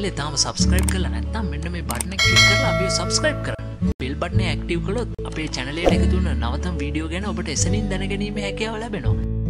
channel එක තාම subscribe කරලා නැත්නම් මෙන්න මේ button එක click කරලා අපිව subscribe කරන්න. bell button එක active කළොත් අපේ channel එකට එකතු වෙන නවතම වීඩියෝ ගැන ඔබට එසනින් දැනගැනීමේ හැකියාව ලැබෙනවා.